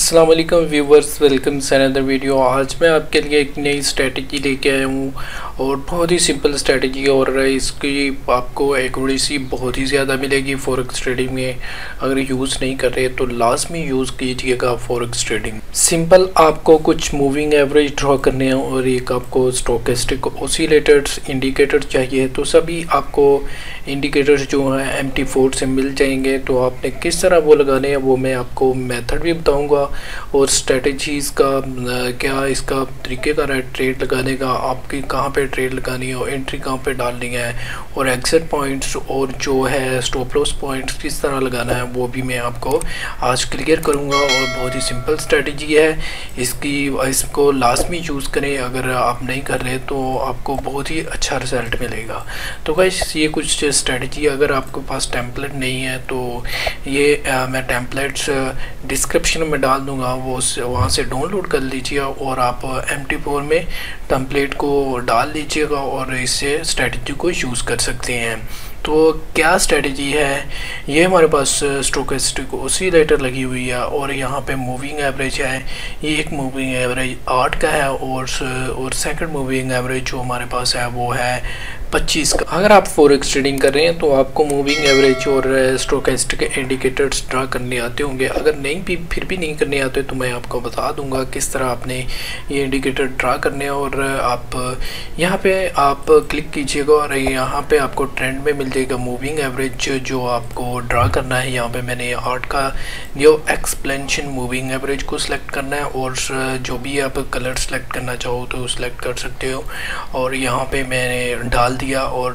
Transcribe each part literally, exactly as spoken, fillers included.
अस्सलाम वालेकुम viewers, welcome to another video. आज मैं आपके लिए एक नई स्ट्रेटजी लेके आया हूँ और बहुत ही सिंपल स्ट्रेटजी और इसकी आपको एक्यूरेसी बहुत ही ज़्यादा मिलेगी फॉरेक्स ट्रेडिंग में। अगर यूज़ नहीं कर रहे तो लाजमी यूज़ कीजिएगा फॉरेक्स ट्रेडिंग। सिंपल आपको कुछ मूविंग एवरेज ड्रॉ करने हैं और एक आपको स्टोकेस्टिक ऑसिलेटर्स इंडिकेटर चाहिए। तो सभी आपको इंडिकेटर्स जो हैं एम टी फोर से मिल जाएंगे। तो आपने किस तरह वो लगाने हैं वो मैं आपको मेथड भी बताऊंगा और स्ट्रेटजीज़ का क्या इसका तरीक़ेकार है ट्रेड लगाने का, आपकी कहाँ पे ट्रेड लगानी है और एंट्री कहाँ पे डालनी है और एग्जिट पॉइंट्स और जो है स्टॉप लॉस पॉइंट्स किस तरह लगाना है वो भी मैं आपको आज क्लियर करूँगा। और बहुत ही सिंपल स्ट्रेटजी है, इसकी इसको लाजमी यूज़ करें। अगर आप नहीं कर रहे तो आपको बहुत ही अच्छा रिजल्ट मिलेगा। तो गाइस ये कुछ स्ट्रेटजी, अगर आपके पास टेम्पलेट नहीं है तो ये आ, मैं टेम्पलेट्स डिस्क्रिप्शन में डाल दूंगा, वो वहाँ से डाउनलोड कर लीजिए और आप एम टी फोर में टेम्पलेट को डाल लीजिएगा और इससे स्ट्रेटजी को यूज़ कर सकते हैं। तो क्या स्ट्रेटजी है, ये हमारे पास स्टोकेस्टिक ऑसिलेटर लगी हुई है और यहाँ पे मूविंग एवरेज है। ये एक मूविंग एवरेज आठ का है और और सेकंड मूविंग एवरेज जो हमारे पास है वो है पच्चीस का। अगर आप फॉरेक्स ट्रेडिंग कर रहे हैं तो आपको मूविंग एवरेज और स्टोकेस्टिक इंडिकेटर्स ड्रा करने आते होंगे। अगर नहीं भी फिर भी नहीं करने आते तो मैं आपको बता दूंगा किस तरह आपने ये इंडिकेटर ड्रा करने हैं। और आप यहाँ पे आप क्लिक कीजिएगा और यहाँ पे आपको ट्रेंड में मिल जाएगा मूविंग एवरेज जो आपको ड्रा करना है। यहाँ पे मैंने आर्ट का जो एक्सपेंशन मूविंग एवरेज को सिलेक्ट करना है और जो भी आप कलर सेलेक्ट करना चाहो तो सिलेक्ट कर सकते हो। और यहाँ पे मैंने डाल दिया और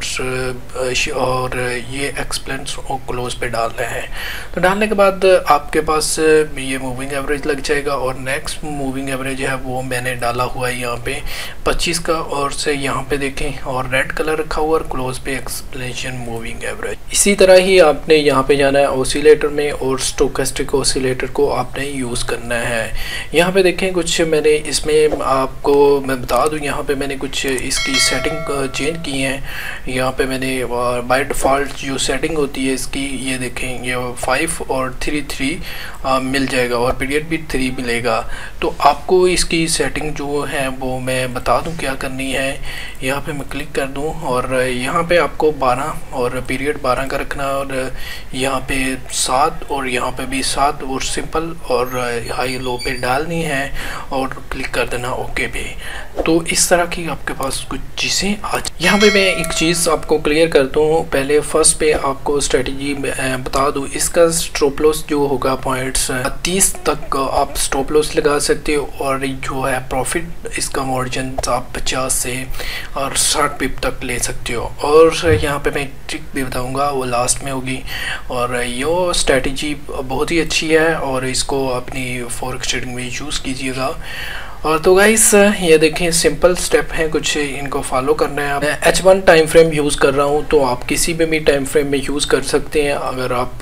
और ये एक्सपेंस और क्लोज पे डाल रहे हैं। तो डालने के बाद आपके पास ये मूविंग एवरेज लग जाएगा और नेक्स्ट मूविंग एवरेज है वो मैंने डाला हुआ है यहाँ पे पच्चीस का और से यहाँ पे देखें और रेड कलर रखा हुआ और क्लोज पे एक्सप्लेनेशन मूविंग एवरेज। इसी तरह ही आपने यहाँ पे जाना है ऑसिलेटर में और स्टोकेस्टिक ऑसिलेटर को आपने यूज़ करना है। यहाँ पे देखें कुछ मैंने इसमें आपको मैं बता दूँ, यहाँ पे मैंने कुछ इसकी सेटिंग चेंज की है। यहाँ पे मैंने बाय डिफ़ॉल्ट जो सेटिंग होती है इसकी, ये देखें ये फाइव और थ्री थ्री आ, मिल जाएगा और पीरियड भी थ्री मिलेगा। तो आपको इसकी सेटिंग जो है वो मैं बता दूं क्या करनी है। यहाँ पे मैं क्लिक कर दूं और यहाँ पे आपको बारह और पीरियड बारह का रखना और यहाँ पे सात और यहाँ पे भी सात और सिंपल और हाई लो पे डालनी है और क्लिक कर देना ओके पे। तो इस तरह की आपके पास कुछ चीज़ें आज यहाँ पे मैं एक चीज़ आपको क्लियर कर दूँ। पहले फर्स्ट पे आपको स्ट्रेटजी बता दूँ, इसका स्टॉप लॉस जो होगा पॉइंट्स तीस तक आप स्टॉप लॉस लगा सकते हो और जो है प्रॉफिट इसका मार्जिन आप पचास से और साठ पिप तक ले सकते हो। और यहाँ पे मैं ट्रिक भी बताऊँगा वो लास्ट में होगी। और ये स्ट्रेटजी बहुत ही अच्छी है और इसको अपनी फॉरेक्स ट्रेडिंग में यूज़ कीजिएगा। और तो गाइस ये देखें सिंपल स्टेप हैं, कुछ इनको फॉलो करना है। मैं H one time frame use कर रहा हूँ तो आप किसी भी भी टाइम फ्रेम में यूज़ कर सकते हैं। अगर आप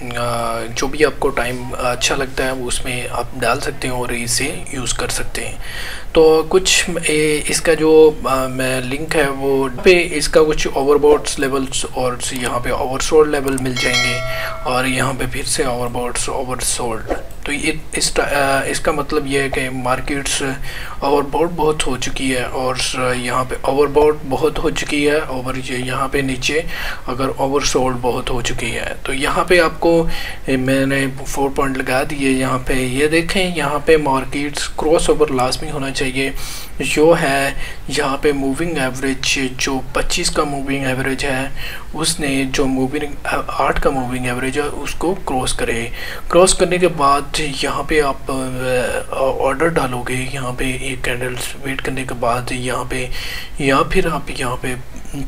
जो भी आपको टाइम अच्छा लगता है वो उसमें आप डाल सकते हैं और इसे यूज़ कर सकते हैं। तो कुछ ए, इसका जो आ, मैं लिंक है वो पे इसका कुछ ओवरबॉट्स लेवल्स और यहाँ पे ओवरसोल्ड लेवल मिल जाएंगे और यहाँ पे फिर से ओवरबॉट्स ओवरसोल्ड। तो ये इस आ, इसका मतलब ये है कि मार्केट्स ओवरबॉट बहुत हो चुकी है और यहाँ पे ओवरबॉट बहुत हो चुकी है और यहाँ पे नीचे अगर ओवरसोल्ड बहुत हो चुकी है। तो यहाँ पे आपको मैंने फोर पॉइंट लगा दिए। यहाँ पे ये देखें यहाँ पे मार्केट्स क्रॉस ओवर लाजमी होना चाहिए जो है यहाँ पे मूविंग एवरेज जो पच्चीस का मूविंग एवरेज है उसने जो मूविंग आठ का मूविंग एवरेज है उसको क्रॉस करे। क्रॉस करने के बाद यहाँ पे आप ऑर्डर डालोगे, यहाँ पे एक कैंडल वेट करने के बाद यहाँ पे या फिर आप यहाँ पे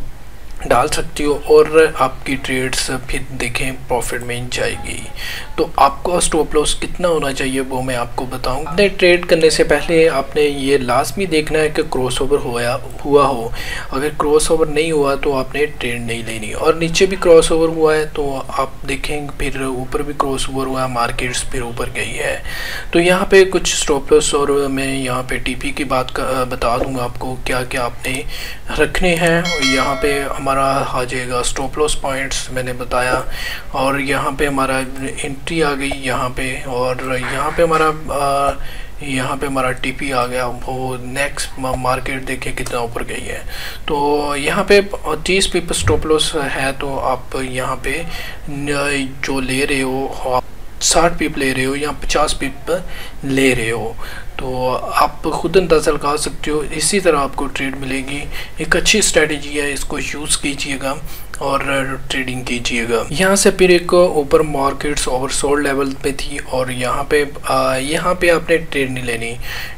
डाल सकती हो और आपकी ट्रेड्स फिर देखें प्रॉफिट में जाएगी। तो आपको स्टॉप लॉस कितना होना चाहिए वो मैं आपको बताऊंगा। अपने ट्रेड करने से पहले आपने ये लाजमी देखना है कि क्रॉसओवर होया हुआ हो। अगर क्रॉसओवर नहीं हुआ तो आपने ट्रेड नहीं लेनी और नीचे भी क्रॉसओवर हुआ है तो आप देखेंगे फिर ऊपर भी क्रॉसओवर हुआ है, मार्केट्स फिर ऊपर गई है। तो यहाँ पे कुछ स्टॉप लॉस और मैं यहाँ पे टीपी की बात का बता दूंगा आपको क्या क्या आपने रखने हैं। यहाँ पे हमारा आ जाएगा स्टॉप लॉस पॉइंट्स मैंने बताया, और यहाँ पे हमारा एंट्री आ गई यहाँ पे, और यहाँ पे हमारा आ, यहाँ पे हमारा टीपी आ गया। वो नेक्स्ट मार्केट देखिए कितना ऊपर गई है। तो यहाँ पे तीस पिप स्टॉप लॉस है, तो आप यहाँ पे जो ले रहे हो साठ पिप ले रहे हो या पचास पिप ले रहे हो, तो आप खुद अंदाज़ा लगा सकते हो। इसी तरह आपको ट्रेड मिलेगी। एक अच्छी स्ट्रेटजी है, इसको यूज़ कीजिएगा और ट्रेडिंग कीजिएगा। यहाँ से फिर एक ऊपर मार्केट्स ओवरसोल्ड लेवल पे थी, और यहाँ पे यहाँ पे आपने ट्रेड नहीं लेनी।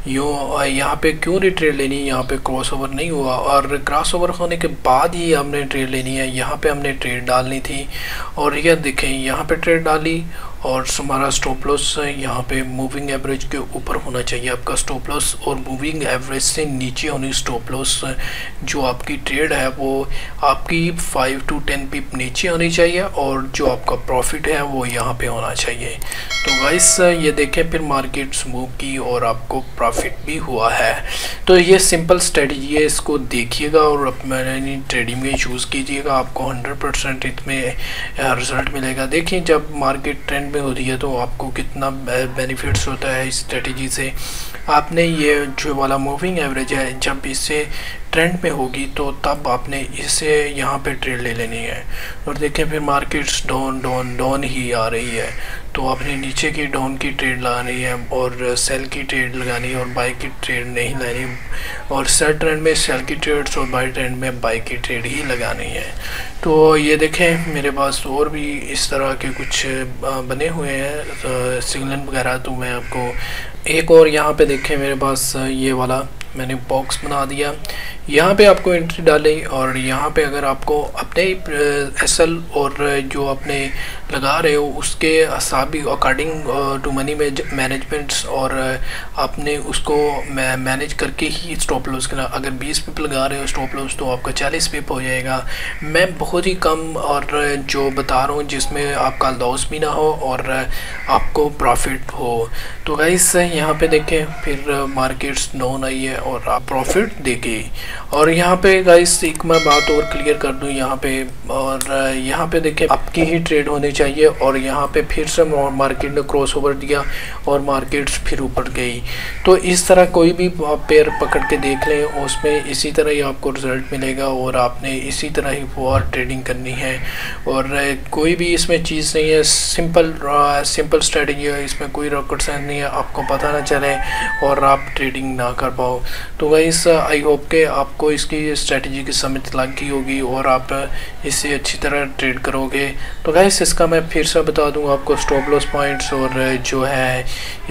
यूँ यहाँ पे क्यों नहीं ट्रेड लेनी, यहाँ पे क्रॉस ओवर नहीं हुआ, और क्रॉस ओवर होने के बाद ही हमने ट्रेड लेनी है। यहाँ पे हमने ट्रेड डालनी थी, और यह देखें यहाँ पे ट्रेड डाली, और हमारा स्टॉप लॉस यहाँ पे मूविंग एवरेज के ऊपर होना चाहिए आपका स्टॉप लॉस, और मूविंग एवरेज से नीचे होनी स्टॉप लॉस। जो आपकी ट्रेड है वो आपकी फाइव टू टेन पिप नीचे होनी चाहिए, और जो आपका प्रॉफिट है वो यहाँ पे होना चाहिए। तो गाइस ये देखें फिर मार्केट्स मूव की और आपको प्रॉफिट भी हुआ है। तो ये सिंपल स्ट्रेटजी है, इसको देखिएगा और अपनी ट्रेडिंग में यूज़ कीजिएगा, आपको हंड्रेड परसेंट इसमें रिजल्ट मिलेगा। देखिए जब मार्केट ट्रेंड में होती है तो आपको कितना बेनिफिट्स होता है इस स्ट्रेटजी से। आपने ये जो वाला मूविंग एवरेज है, जब इससे ट्रेंड में होगी तो तब आपने इसे यहाँ पे ट्रेड ले लेनी है। और देखें फिर मार्केट्स डाउन डाउन डाउन ही आ रही है, तो आपने नीचे की डाउन की ट्रेड लगानी है, और सेल की ट्रेड लगानी है, और बाई की ट्रेड नहीं लेनी। और सेल ट्रेंड में सेल की ट्रेड्स और बाई ट्रेंड में बाई की ट्रेड ही लगानी है। तो ये देखें मेरे पास और भी इस तरह के कुछ बने हुए हैं सिग्नल वगैरह, तो मैं आपको एक और यहाँ पे देखें मेरे पास ये वाला मैंने बॉक्स बना दिया। यहाँ पे आपको एंट्री डाली, और यहाँ पे अगर आपको अपने एसएल और जो अपने लगा रहे हो उसके हिसाबी अकॉर्डिंग टू मनी मैनेजमेंट्स, और आपने उसको मैनेज करके ही स्टॉप लॉस करना। अगर बीस पिप लगा रहे हो स्टॉप लॉस तो आपका चालीस पिप हो जाएगा। मैं बहुत ही कम और जो बता रहा हूँ जिसमें आपका लॉस भी ना हो और आपको प्रॉफिट हो। तो गाइस यहाँ पे देखें फिर मार्केट्स डाउन आई है और आप प्रॉफिट देखे। और यहाँ पे गाइस एक मैं बात और क्लियर कर दूँ यहाँ पे, और यहाँ पे देखें आपकी ही ट्रेड होनी चाहिए। और यहाँ पे फिर से मार्केट ने क्रॉस ओवर दिया और मार्केट्स फिर ऊपर गई। तो इस तरह कोई भी पेयर पकड़ के देख लें, उसमें इसी तरह ही आपको रिजल्ट मिलेगा, और आपने इसी तरह ही फॉर ट्रेडिंग करनी है। और कोई भी इसमें चीज़ नहीं है, सिंपल सिंपल स्ट्रेटजी है, इसमें कोई रॉकेट साइंस नहीं है, आपको पता ना चले और आप ट्रेडिंग ना कर पाओ। तो गाइस आई होप के आपको इसकी स्ट्रेटजी की समझ लग गई होगी और आप इससे अच्छी तरह ट्रेड करोगे। तो गाइस इसका मैं फिर से बता दूं आपको स्टॉप लॉस पॉइंट्स, और जो है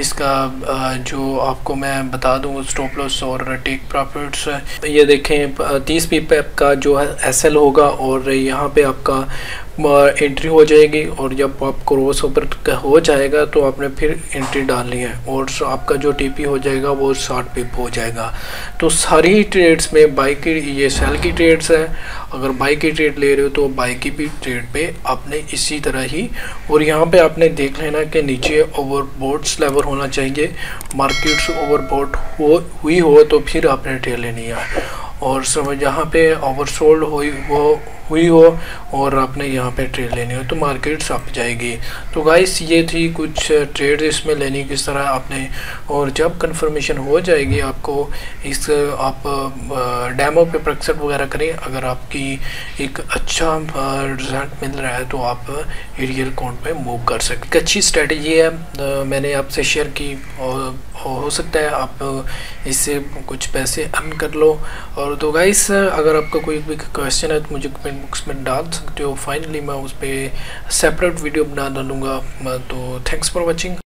इसका जो आपको मैं बता दूं स्टॉप लॉस और टेक प्रॉफिट्स। ये देखें तीस पीप का जो है एसएल होगा, और यहाँ पे आपका एंट्री हो जाएगी, और जब आप क्रॉस ओवर हो जाएगा तो आपने फिर एंट्री डालनी है, और आपका जो टीपी हो जाएगा वो साठ पिप हो जाएगा। तो सारी ट्रेड्स में बाई की ये सेल की ट्रेड्स है, अगर बाई की ट्रेड ले रहे हो तो बाई की भी ट्रेड पे आपने इसी तरह ही। और यहाँ पे आपने देख लेना कि नीचे ओवरबोट्स लेवल होना चाहिए, मार्केट्स ओवरबोट हो हुई हो तो फिर आपने ट्रेड लेनी है, और समझ यहाँ पे ओवरसोल्ड हुई वो हुई हो और आपने यहाँ पे ट्रेड लेनी हो तो मार्केट्स अप जाएगी। तो गाइस ये थी कुछ ट्रेड इसमें लेनी किस तरह आपने, और जब कंफर्मेशन हो जाएगी आपको इस आप डेमो पे प्रैक्टिस वगैरह करें। अगर आपकी एक अच्छा रिजल्ट मिल रहा है तो आप रियल अकाउंट पे मूव कर सकते। एक अच्छी स्ट्रेटजी है, मैंने आपसे शेयर की, और हो सकता है आप इससे कुछ पैसे अर्न कर लो। और तो गाइस अगर आपका कोई भी क्वेश्चन है तो मुझे कमेंट बॉक्स में डाल सकते हो। फाइनली मैं उस पर सेपरेट वीडियो बना डालूँगा। तो थैंक्स फॉर वॉचिंग।